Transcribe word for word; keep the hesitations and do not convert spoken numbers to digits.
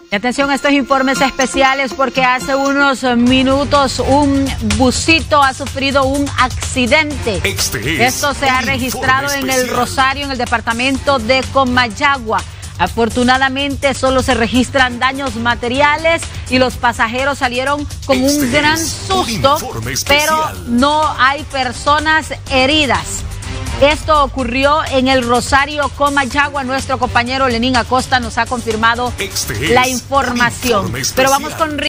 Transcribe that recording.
Y atención a estos informes especiales porque hace unos minutos un busito ha sufrido un accidente. Este es Esto se ha registrado en el Rosario, en el departamento de Comayagua. Afortunadamente solo se registran daños materiales y los pasajeros salieron con este un gran susto, un pero no hay personas heridas. Esto ocurrió en el Rosario, Comayagua. Nuestro compañero Lenín Acosta nos ha confirmado este la información. Pero vamos con